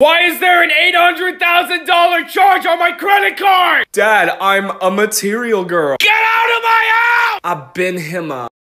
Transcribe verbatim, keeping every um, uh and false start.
Why is there an eight hundred thousand dollar charge on my credit card? Dad, I'm a material girl. Get out of my house! I've been him up.